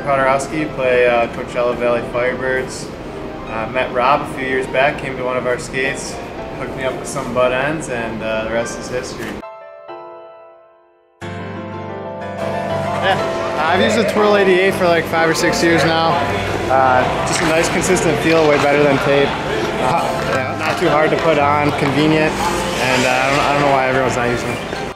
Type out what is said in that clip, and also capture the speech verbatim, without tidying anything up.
Poturalski, play uh, Coachella Valley Firebirds. Uh, met Rob a few years back, came to one of our skates, hooked me up with some butt ends, and uh, the rest is history. Yeah, I've used the Twirl eighty-eight for like five or six years now. Uh, just a nice consistent feel, way better than tape. Uh, yeah, not too hard to put on, convenient, and uh, I, don't, I don't know why everyone's not using it.